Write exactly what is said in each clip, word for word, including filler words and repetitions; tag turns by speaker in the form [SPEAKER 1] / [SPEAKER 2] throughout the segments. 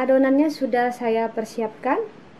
[SPEAKER 1] adonannya sudah saya persiapkan.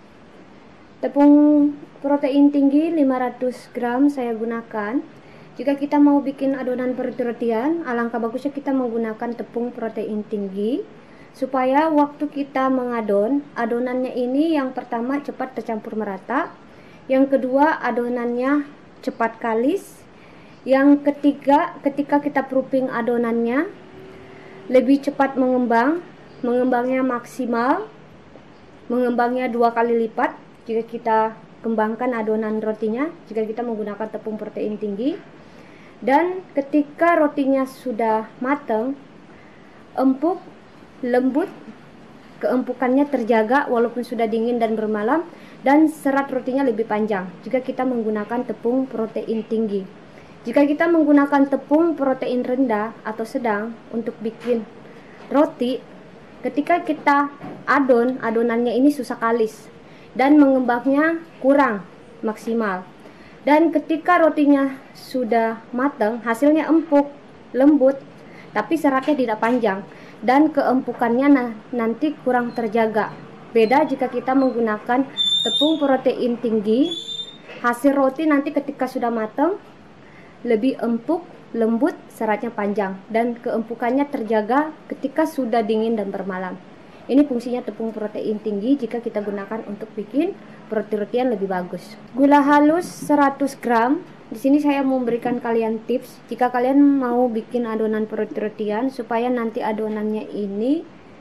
[SPEAKER 1] Tepung protein tinggi lima ratus gram saya gunakan. Jika kita mau bikin adonan roti-rotian, alangkah bagusnya kita menggunakan tepung protein tinggi supaya waktu kita mengadon, adonannya ini yang pertama cepat tercampur merata, yang kedua adonannya cepat kalis, yang ketiga ketika kita proofing adonannya lebih cepat mengembang, mengembangnya maksimal, mengembangnya dua kali lipat jika kita kembangkan adonan rotinya, jika kita menggunakan tepung protein tinggi. Dan ketika rotinya sudah matang, empuk, lembut, keempukannya terjaga walaupun sudah dingin dan bermalam, dan serat rotinya lebih panjang jika kita menggunakan tepung protein tinggi. Jika kita menggunakan tepung protein rendah atau sedang untuk bikin roti, ketika kita adon, adonannya ini susah kalis dan mengembangnya kurang maksimal. Dan ketika rotinya sudah matang, hasilnya empuk, lembut, tapi seratnya tidak panjang dan keempukannya na nanti kurang terjaga. Beda jika kita menggunakan tepung protein tinggi, hasil roti nanti ketika sudah matang lebih empuk, lembut, seratnya panjang, dan keempukannya terjaga ketika sudah dingin dan bermalam. Ini fungsinya tepung protein tinggi jika kita gunakan untuk bikin roti-rotian lebih bagus. Gula halus seratus gram. Di sini saya memberikan kalian tips jika kalian mau bikin adonan roti-rotian supaya nanti adonannya ini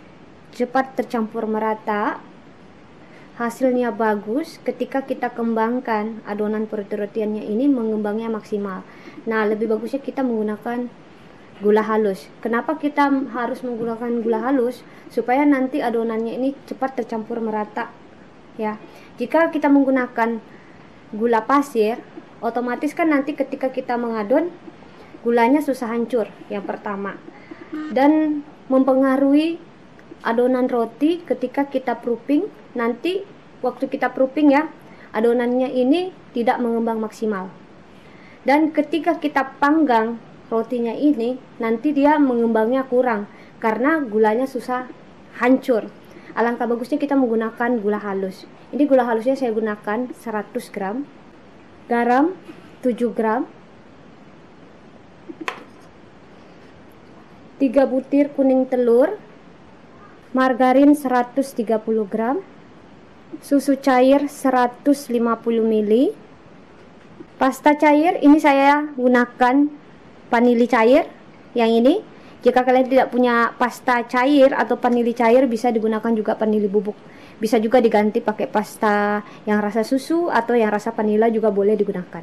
[SPEAKER 1] cepat tercampur merata, hasilnya bagus. Ketika kita kembangkan adonan roti-rotiannya ini mengembangnya maksimal. Nah, lebih bagusnya kita menggunakan gula halus. Kenapa kita harus menggunakan gula halus? Supaya nanti adonannya ini cepat tercampur merata, ya. Jika kita menggunakan gula pasir, otomatis kan nanti ketika kita mengadon gulanya susah hancur, yang pertama, dan mempengaruhi adonan roti ketika kita proofing. Nanti waktu kita proofing ya, adonannya ini tidak mengembang maksimal, dan ketika kita panggang rotinya ini nanti dia mengembangnya kurang karena gulanya susah hancur. Alangkah bagusnya kita menggunakan gula halus. Ini gula halusnya saya gunakan seratus gram, garam tujuh gram, tiga butir kuning telur, margarin seratus tiga puluh gram, susu cair seratus lima puluh mililiter, pasta cair ini saya gunakan vanili cair yang ini. Jika kalian tidak punya pasta cair atau vanili cair, bisa digunakan juga vanili bubuk. Bisa juga diganti pakai pasta yang rasa susu atau yang rasa vanila juga boleh digunakan.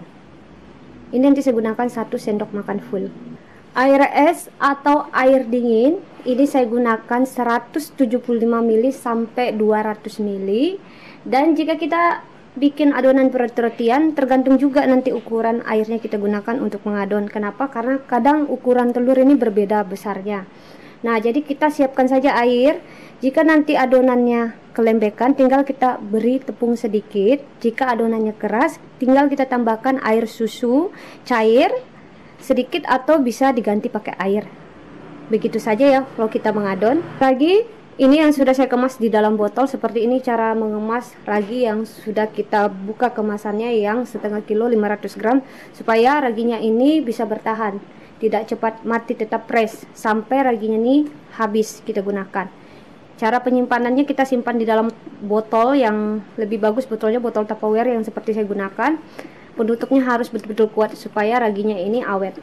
[SPEAKER 1] Ini nanti saya gunakan satu sendok makan full. Air es atau air dingin ini saya gunakan seratus tujuh puluh lima mililiter sampai dua ratus mililiter. Dan jika kita bikin adonan roti-rotian, tergantung juga nanti ukuran airnya kita gunakan untuk mengadon. Kenapa? Karena kadang ukuran telur ini berbeda besarnya. Nah, jadi kita siapkan saja air. Jika nanti adonannya kelembekan, tinggal kita beri tepung sedikit. Jika adonannya keras, tinggal kita tambahkan air susu cair sedikit atau bisa diganti pakai air. Begitu saja ya kalau kita mengadon. Lagi ini yang sudah saya kemas di dalam botol. Seperti ini cara mengemas ragi yang sudah kita buka kemasannya, yang setengah kilo lima ratus gram, supaya raginya ini bisa bertahan, tidak cepat mati, tetap fresh sampai raginya ini habis kita gunakan. Cara penyimpanannya kita simpan di dalam botol yang lebih bagus, botolnya botol Tupperware yang seperti saya gunakan. Penutupnya harus betul-betul kuat supaya raginya ini awet.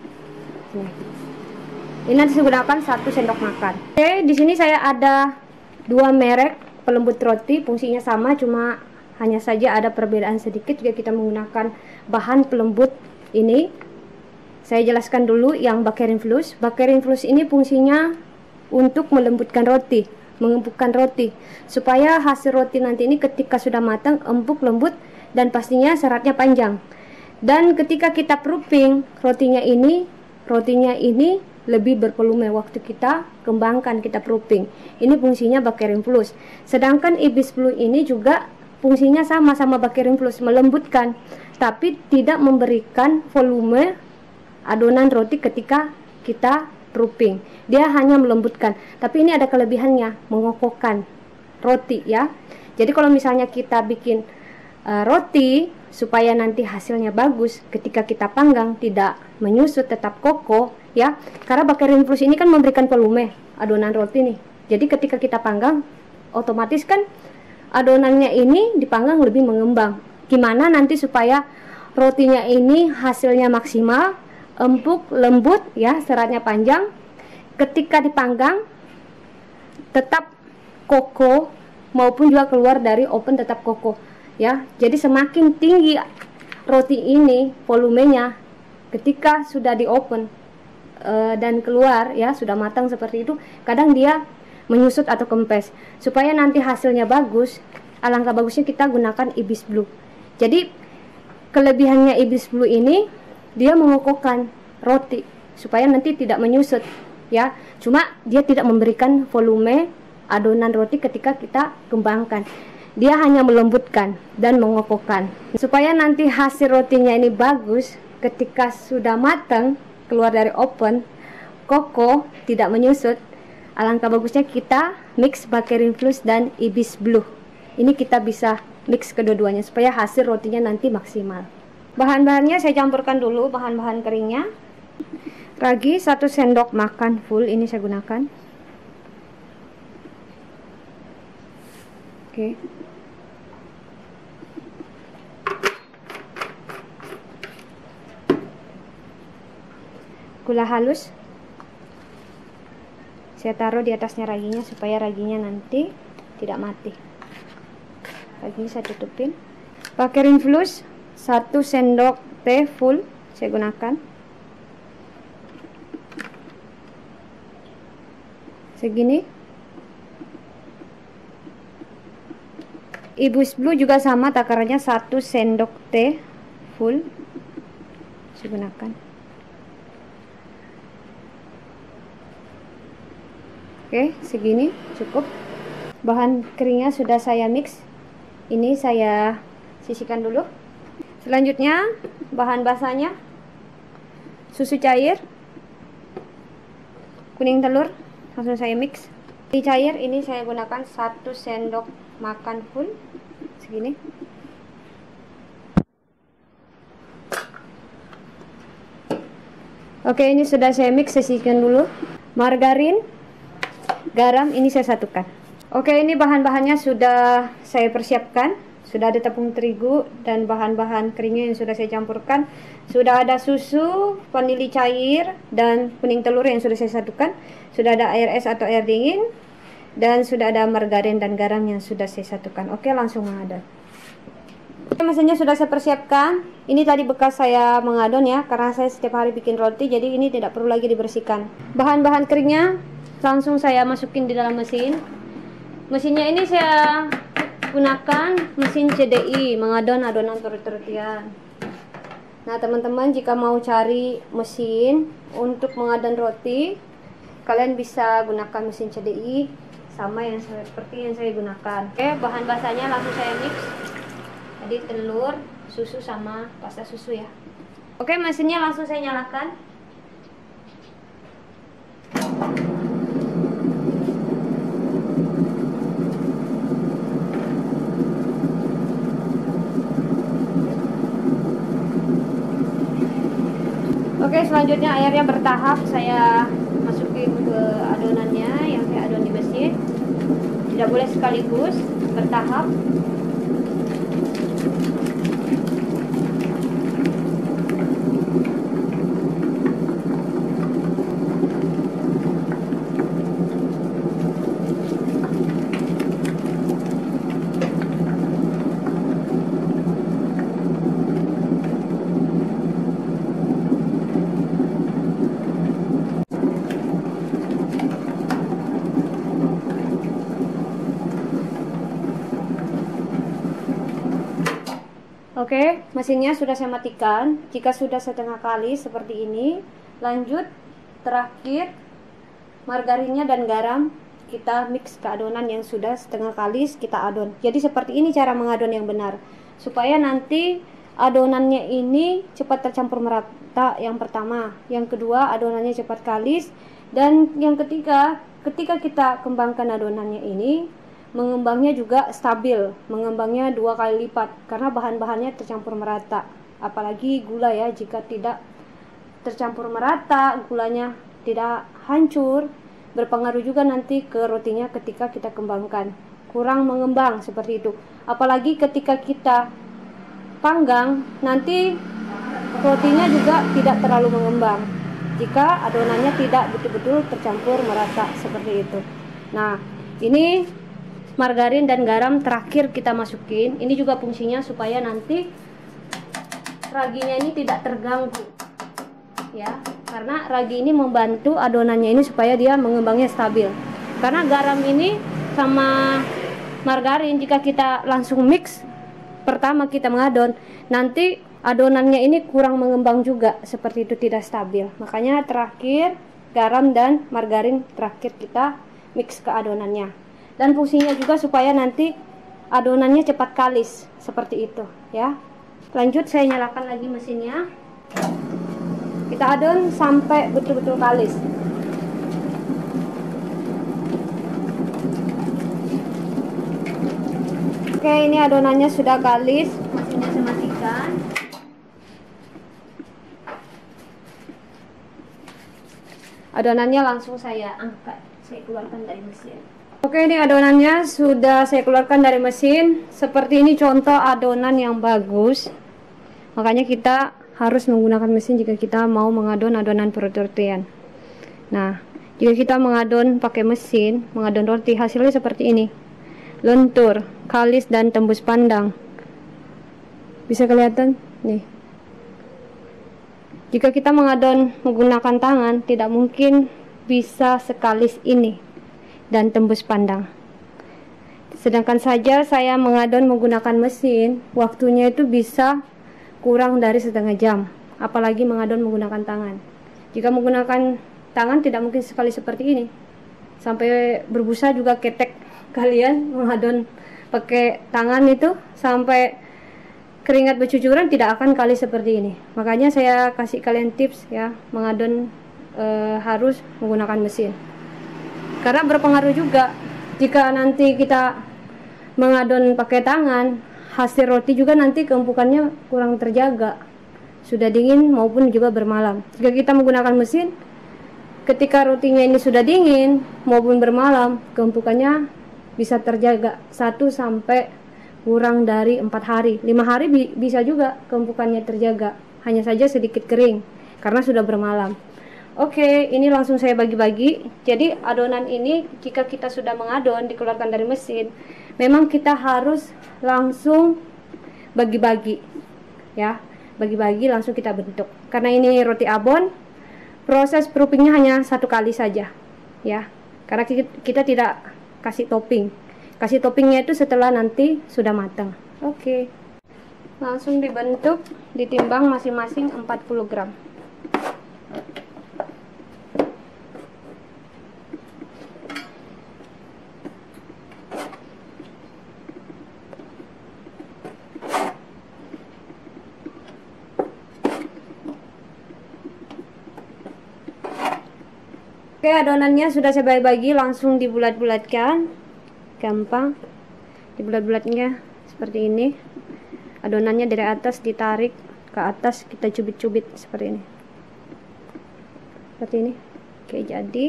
[SPEAKER 1] Nih. Ini nanti saya gunakan satu sendok makan. Oke, di sini saya ada dua merek pelembut roti, fungsinya sama, cuma hanya saja ada perbedaan sedikit jika kita menggunakan bahan pelembut ini. Saya jelaskan dulu yang Bakerinflus. Bakerinflus ini fungsinya untuk melembutkan roti, mengempukkan roti, supaya hasil roti nanti ini ketika sudah matang empuk, lembut, dan pastinya seratnya panjang. Dan ketika kita proofing rotinya ini, rotinya ini lebih bervolume waktu kita kembangkan, kita proofing. Ini fungsinya Bakerinflus. Sedangkan Ibis Blue ini juga fungsinya sama-sama Bakerinflus, melembutkan, tapi tidak memberikan volume adonan roti ketika kita proofing. Dia hanya melembutkan, tapi ini ada kelebihannya, mengokohkan. roti ya. Jadi kalau misalnya kita bikin uh, roti supaya nanti hasilnya bagus, ketika kita panggang tidak menyusut, tetap kokoh ya, karena Bakery Infuse ini kan memberikan volume adonan roti nih. Jadi ketika kita panggang otomatis kan adonannya ini dipanggang lebih mengembang. Gimana nanti supaya rotinya ini hasilnya maksimal, empuk, lembut ya, seratnya panjang, ketika dipanggang tetap kokoh maupun juga keluar dari oven tetap kokoh ya. Jadi semakin tinggi roti ini volumenya ketika sudah di oven e, dan keluar ya, sudah matang seperti itu, kadang dia menyusut atau kempes. Supaya nanti hasilnya bagus, alangkah bagusnya kita gunakan Ibis Blue. Jadi kelebihannya Ibis Blue ini dia mengokohkan roti supaya nanti tidak menyusut ya. Cuma dia tidak memberikan volume adonan roti ketika kita kembangkan. Dia hanya melembutkan dan mengokohkan supaya nanti hasil rotinya ini bagus ketika sudah matang keluar dari oven, kokoh, tidak menyusut. Alangkah bagusnya kita mix Bakery Infuse dan Ibis Blue. Ini kita bisa mix kedua-duanya supaya hasil rotinya nanti maksimal. Bahan-bahannya saya campurkan dulu, bahan-bahan keringnya. Ragi satu sendok makan full ini saya gunakan. Oke. Gula halus saya taruh di atasnya raginya supaya raginya nanti tidak mati. Raginya saya tutupin. Bakery Infuse satu sendok teh full saya gunakan. Segini. Ibis Blue juga sama takarannya satu sendok teh full saya gunakan. Oke, segini cukup. Bahan keringnya sudah saya mix. Ini saya sisihkan dulu. Selanjutnya bahan basahnya susu cair, kuning telur, langsung saya mix. Di cair ini saya gunakan satu sendok makan full segini. Oke, ini sudah saya mix, sisihkan dulu. Margarin, garam ini saya satukan. Oke, ini bahan-bahannya sudah saya persiapkan. Sudah ada tepung terigu dan bahan-bahan keringnya yang sudah saya campurkan. Sudah ada susu, vanili cair, dan kuning telur yang sudah saya satukan. Sudah ada air es atau air dingin. Dan sudah ada margarin dan garam yang sudah saya satukan. Oke, langsung mengadon. Mesinnya sudah saya persiapkan. Ini tadi bekas saya mengadon ya, karena saya setiap hari bikin roti, jadi ini tidak perlu lagi dibersihkan. Bahan-bahan keringnya langsung saya masukin di dalam mesin. Mesinnya ini saya gunakan mesin C D I, mengadon adonan roti-rotian. Nah teman-teman, jika mau cari mesin untuk mengadon roti, kalian bisa gunakan mesin C D I sama yang seperti yang saya gunakan. Oke, bahan basahnya langsung saya mix. Jadi telur, susu sama pasta susu ya. Oke, mesinnya langsung saya nyalakan. Oke, selanjutnya airnya bertahap saya masukin ke adonannya yang saya adon di mesin. Tidak boleh sekaligus, bertahap. Oke, mesinnya sudah saya matikan. Jika sudah setengah kali seperti ini, lanjut terakhir margarinnya dan garam kita mix ke adonan yang sudah setengah kali kita adon. Jadi seperti ini cara mengadon yang benar, supaya nanti adonannya ini cepat tercampur merata. Yang pertama, yang kedua adonannya cepat kalis, dan yang ketiga ketika kita kembangkan adonannya ini mengembangnya juga stabil, mengembangnya dua kali lipat karena bahan-bahannya tercampur merata. Apalagi gula ya, jika tidak tercampur merata, gulanya tidak hancur, berpengaruh juga nanti ke rotinya ketika kita kembangkan, kurang mengembang seperti itu. Apalagi ketika kita panggang, nanti rotinya juga tidak terlalu mengembang jika adonannya tidak betul-betul tercampur merata seperti itu. Nah, ini margarin dan garam terakhir kita masukin. Ini juga fungsinya supaya nanti raginya ini tidak terganggu ya, karena ragi ini membantu adonannya ini supaya dia mengembangnya stabil. Karena garam ini sama margarin jika kita langsung mix pertama kita mengadon, nanti adonannya ini kurang mengembang juga, seperti itu, tidak stabil. Makanya terakhir garam dan margarin terakhir kita mix ke adonannya. Dan fungsinya juga supaya nanti adonannya cepat kalis, seperti itu ya. Lanjut, saya nyalakan lagi mesinnya. Kita adon sampai betul-betul kalis. Oke, ini adonannya sudah kalis. Mesinnya saya matikan. Adonannya langsung saya angkat, saya keluarkan dari mesin. Oke, ini adonannya sudah saya keluarkan dari mesin. Seperti ini contoh adonan yang bagus. Makanya kita harus menggunakan mesin jika kita mau mengadon adonan perut-rotian. Nah, jika kita mengadon pakai mesin, mengadon roti, hasilnya seperti ini. Lentur, kalis, dan tembus pandang. Bisa kelihatan? Nih. Jika kita mengadon menggunakan tangan, tidak mungkin bisa sekalis ini dan tembus pandang. Sedangkan saja saya mengadon menggunakan mesin, waktunya itu bisa kurang dari setengah jam, apalagi mengadon menggunakan tangan. Jika menggunakan tangan tidak mungkin sekali seperti ini, sampai berbusa juga ketek. Kalian mengadon pakai tangan itu sampai keringat bercucuran tidak akan kali seperti ini. Makanya saya kasih kalian tips ya, mengadon e, harus menggunakan mesin. Karena berpengaruh juga jika nanti kita mengadon pakai tangan, hasil roti juga nanti keempukannya kurang terjaga, sudah dingin maupun juga bermalam. Jika kita menggunakan mesin, ketika rotinya ini sudah dingin maupun bermalam, keempukannya bisa terjaga satu sampai kurang dari empat hari, lima hari bi bisa juga keempukannya terjaga, hanya saja sedikit kering karena sudah bermalam. Oke, ini langsung saya bagi-bagi. Jadi adonan ini jika kita sudah mengadon dikeluarkan dari mesin, memang kita harus langsung bagi-bagi ya, bagi-bagi langsung kita bentuk. Karena ini roti abon, proses proofingnya hanya satu kali saja ya, karena kita tidak kasih topping. Kasih toppingnya itu setelah nanti sudah matang. Oke, langsung dibentuk, ditimbang masing-masing empat puluh gram. Oke, adonannya sudah saya bagi-bagi, langsung dibulat-bulatkan. Gampang. Dibulat-bulatnya seperti ini. Adonannya dari atas ditarik ke atas, kita cubit-cubit seperti ini. Seperti ini. Oke, jadi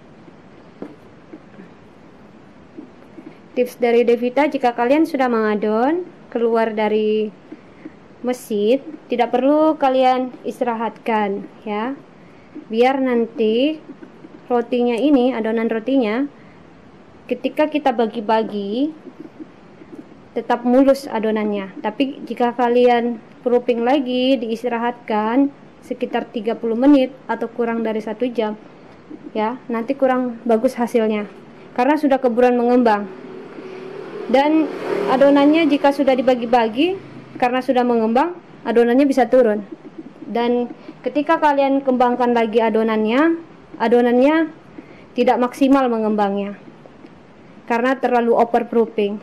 [SPEAKER 1] tips dari Devita, jika kalian sudah mengadon keluar dari mesin, tidak perlu kalian istirahatkan ya. Biar nanti rotinya ini, adonan rotinya, ketika kita bagi-bagi tetap mulus adonannya. Tapi jika kalian proofing lagi, diistirahatkan sekitar tiga puluh menit atau kurang dari satu jam ya, nanti kurang bagus hasilnya karena sudah keburuan mengembang. Dan adonannya jika sudah dibagi-bagi, karena sudah mengembang, adonannya bisa turun. Dan ketika kalian kembangkan lagi adonannya, adonannya tidak maksimal mengembangnya karena terlalu overproofing.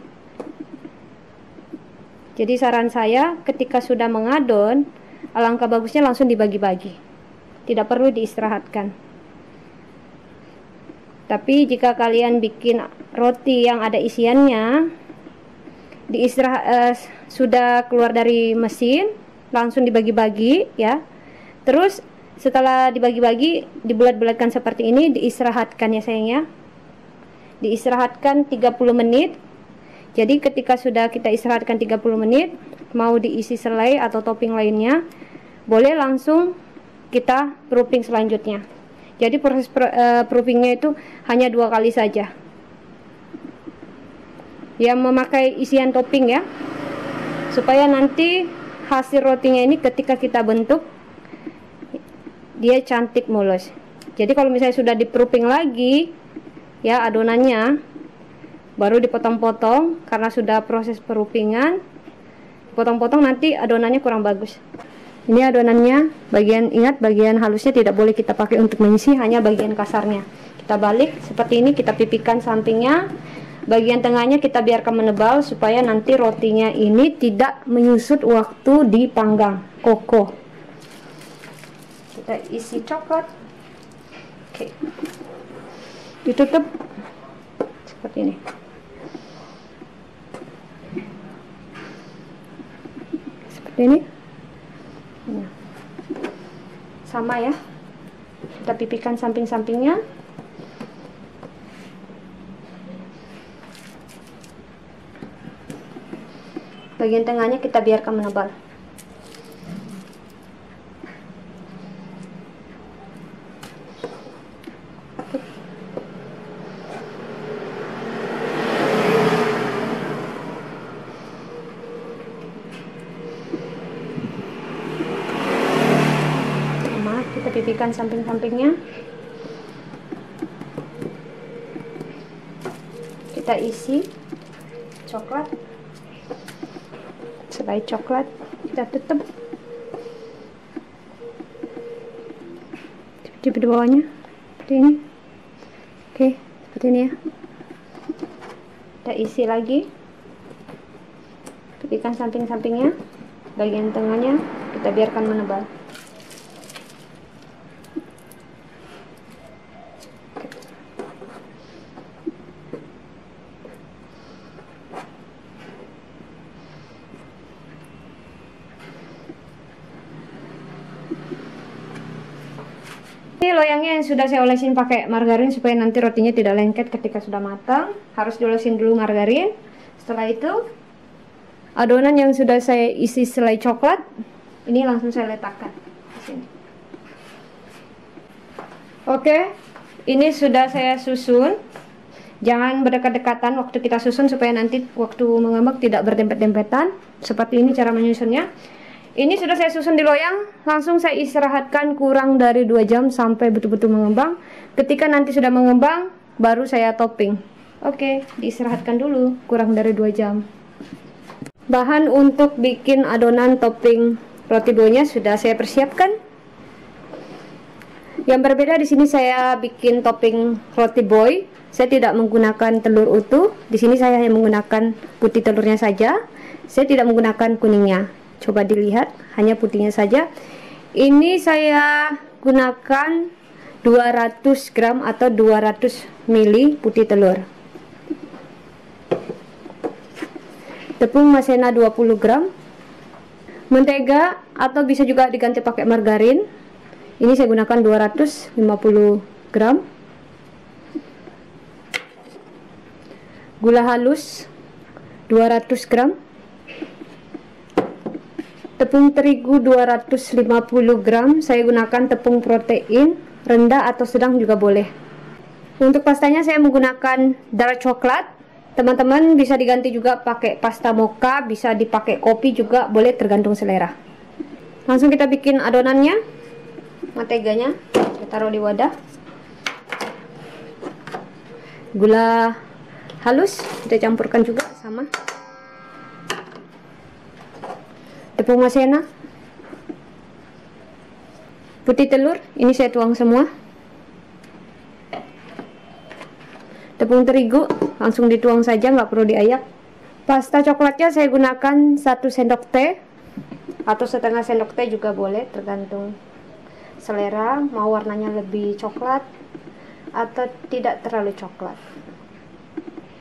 [SPEAKER 1] Jadi saran saya, ketika sudah mengadon, alangkah bagusnya langsung dibagi-bagi, tidak perlu diistirahatkan. Tapi jika kalian bikin roti yang ada isiannya diistirahat uh, sudah keluar dari mesin, langsung dibagi-bagi ya. Terus setelah dibagi-bagi, dibulat-bulatkan seperti ini, diistirahatkan ya sayangnya. Diistirahatkan tiga puluh menit. Jadi ketika sudah kita istirahatkan tiga puluh menit, mau diisi selai atau topping lainnya, boleh langsung kita proofing selanjutnya. Jadi proses uh, proofingnya itu hanya dua kali saja, yang memakai isian topping ya, supaya nanti hasil rotinya ini ketika kita bentuk dia cantik mulus. Jadi kalau misalnya sudah di proofing lagi ya adonannya, baru dipotong-potong karena sudah proses proofing-an, potong-potong nanti adonannya kurang bagus. Ini adonannya, bagian ingat bagian halusnya tidak boleh kita pakai untuk mengisi, hanya bagian kasarnya. Kita balik seperti ini, kita pipihkan sampingnya. Bagian tengahnya kita biarkan menebal supaya nanti rotinya ini tidak menyusut waktu dipanggang, kokoh. Kita isi coklat. Oke. Ditutup seperti ini. Seperti ini. Nah. Sama ya. Kita pipihkan samping-sampingnya. Bagian tengahnya kita biarkan menebal. Sama, kita pipihkan samping-sampingnya. Kita isi coklat. Selai coklat kita tutup di bawahnya seperti ini. Oke, seperti ini ya. Kita isi lagi, pipihkan samping-sampingnya. Bagian tengahnya kita biarkan menebal. Ini loyangnya yang sudah saya olesin pakai margarin supaya nanti rotinya tidak lengket ketika sudah matang. Harus diolesin dulu margarin. Setelah itu adonan yang sudah saya isi selai coklat ini langsung saya letakkan di sini. Oke, ini sudah saya susun. Jangan berdekat-dekatan waktu kita susun supaya nanti waktu mengembang tidak berdempet-dempetan. Seperti ini cara menyusunnya. Ini sudah saya susun di loyang, langsung saya istirahatkan kurang dari dua jam sampai betul-betul mengembang. Ketika nanti sudah mengembang, baru saya topping. Oke, diistirahatkan dulu kurang dari dua jam. Bahan untuk bikin adonan topping roti boynya sudah saya persiapkan. Yang berbeda di sini saya bikin topping roti boy. Saya tidak menggunakan telur utuh. Di sini saya hanya menggunakan putih telurnya saja. Saya tidak menggunakan kuningnya. Coba dilihat, hanya putihnya saja. Ini saya gunakan dua ratus gram atau dua ratus mililiter putih telur. Tepung maizena dua puluh gram. Mentega atau bisa juga diganti pakai margarin. Ini saya gunakan dua ratus lima puluh gram. Gula halus dua ratus gram. Tepung terigu dua ratus lima puluh gram, saya gunakan tepung protein rendah atau sedang juga boleh. Untuk pastanya saya menggunakan dark coklat. Teman-teman bisa diganti juga pakai pasta mocha, bisa dipakai kopi juga boleh, tergantung selera. Langsung kita bikin adonannya. Menteganya kita taruh di wadah. Gula halus kita campurkan juga sama. Tepung maizena, putih telur, ini saya tuang semua. Tepung terigu langsung dituang saja, nggak perlu diayak. Pasta coklatnya saya gunakan satu sendok teh atau setengah sendok teh juga boleh, tergantung selera, mau warnanya lebih coklat atau tidak terlalu coklat.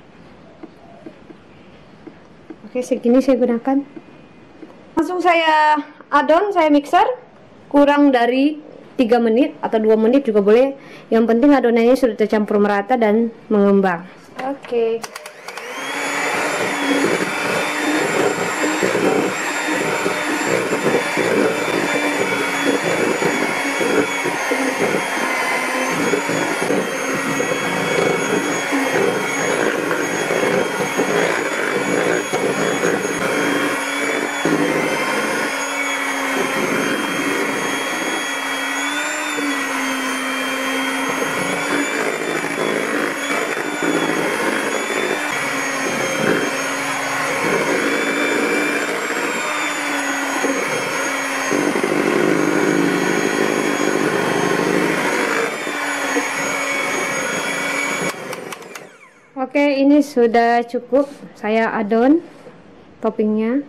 [SPEAKER 1] Oke, segini saya gunakan. Langsung saya adon, saya mixer kurang dari tiga menit atau dua menit juga boleh. Yang penting adonannya sudah tercampur merata dan mengembang. Oke. Oke, ini sudah cukup. Saya adon toppingnya.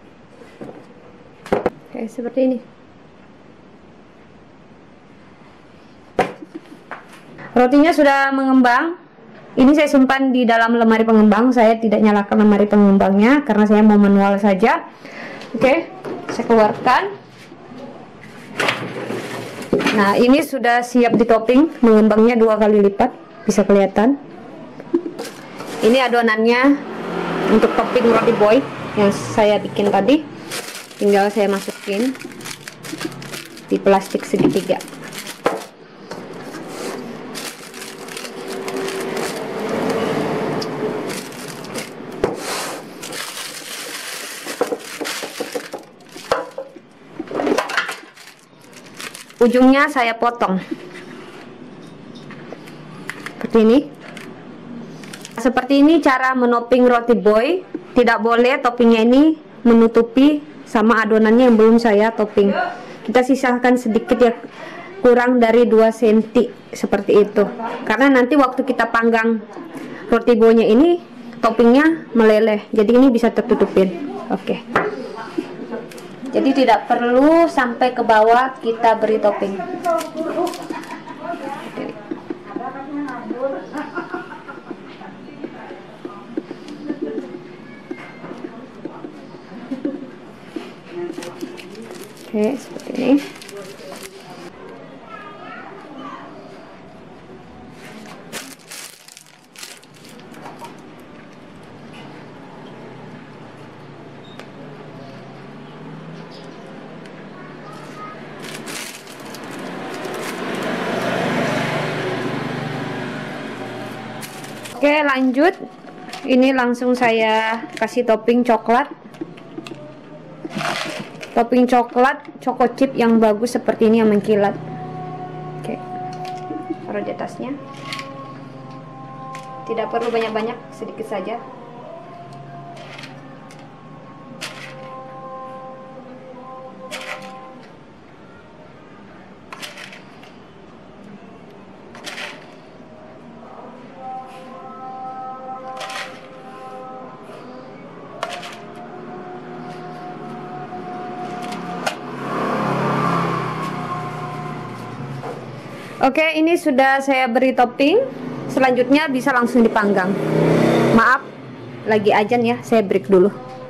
[SPEAKER 1] Oke, seperti ini. Rotinya sudah mengembang. Ini saya simpan di dalam lemari pengembang. Saya tidak nyalakan lemari pengembangnya karena saya mau manual saja. Oke, saya keluarkan. Nah, ini sudah siap di topping. Mengembangnya dua kali lipat, bisa kelihatan. Ini adonannya untuk topping roti boy yang saya bikin tadi. Tinggal saya masukin di plastik segitiga. Ujungnya saya potong seperti ini. Seperti ini cara menoping roti boy. Tidak boleh toppingnya ini menutupi sama adonannya yang belum saya topping. Kita sisahkan sedikit ya, kurang dari dua sentimeter seperti itu. Karena nanti waktu kita panggang roti boynya ini toppingnya meleleh. Jadi ini bisa tertutupin. Oke. Jadi tidak perlu sampai ke bawah kita beri topping. Oke, seperti ini. Oke, lanjut. Ini langsung saya kasih topping coklat. Topping coklat, choco chip yang bagus seperti ini yang mengkilat. Oke, taruh di atasnya. Tidak perlu banyak-banyak, sedikit saja. Oke, ini sudah saya beri topping. Selanjutnya bisa langsung dipanggang. Maaf, lagi ajan ya, saya break dulu.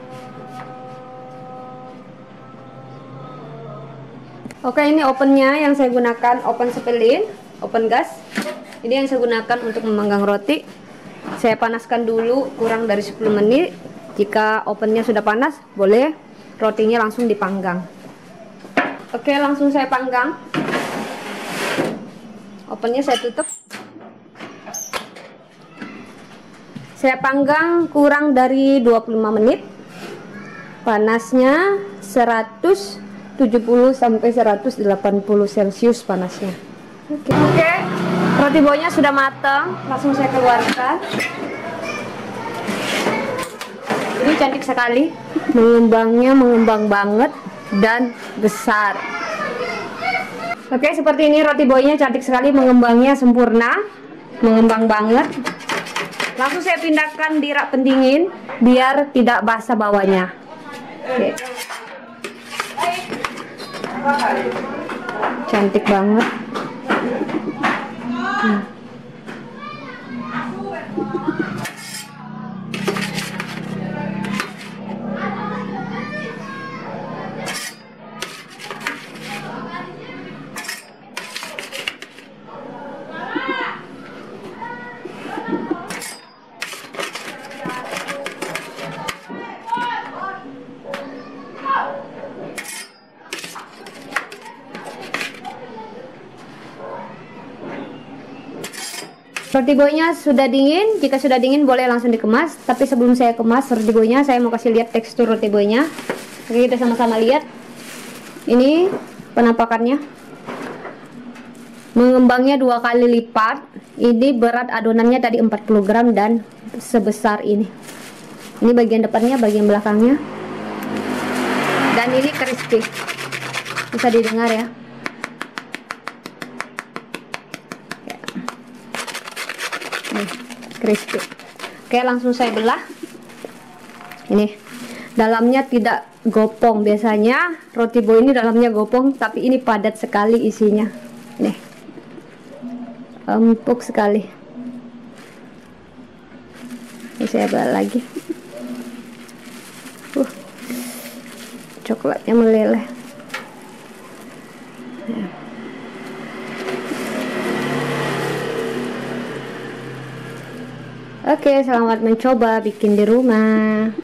[SPEAKER 1] Oke, ini ovennya yang saya gunakan, oven spelin, oven gas. Ini yang saya gunakan untuk memanggang roti. Saya panaskan dulu kurang dari sepuluh menit. Jika ovennya sudah panas, boleh rotinya langsung dipanggang. Oke, langsung saya panggang. Ovennya saya tutup. Saya panggang kurang dari dua puluh lima menit. Panasnya seratus tujuh puluh sampai seratus delapan puluh Celcius panasnya. Oke, Oke. Roti boynya sudah matang, langsung saya keluarkan. Ini cantik sekali, mengembangnya mengembang banget dan besar. Oke, seperti ini roti boynya cantik sekali, mengembangnya sempurna, mengembang banget. Langsung saya pindahkan di rak pendingin biar tidak basah bawahnya. Oke. Cantik banget. Hmm. Roti boynya sudah dingin. Jika sudah dingin boleh langsung dikemas. Tapi sebelum saya kemas roti boynya, saya mau kasih lihat tekstur roti boynya. Oke, kita sama-sama lihat. Ini penampakannya. Mengembangnya dua kali lipat. Ini berat adonannya tadi empat puluh gram dan sebesar ini. Ini bagian depannya, bagian belakangnya. Dan ini crispy. Bisa didengar ya. Nih, crispy. Oke, langsung saya belah. Ini dalamnya tidak gopong. Biasanya roti boy ini dalamnya gopong, tapi ini padat sekali isinya. Nih, empuk sekali. Ini saya belah lagi. Uh, coklatnya meleleh. Ya. Oke, selamat mencoba bikin di rumah.